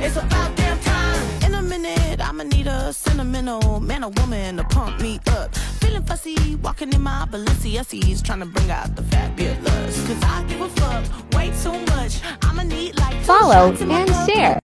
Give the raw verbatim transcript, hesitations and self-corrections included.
It's about damn time. In a minute, I'ma need a sentimental man or woman to pump me up. Feeling fussy, walking in my Balenciennes, trying to bring out the fabulous. Cause I give a fuck way too much. I'ma need like two Follow shots in my and cup. share.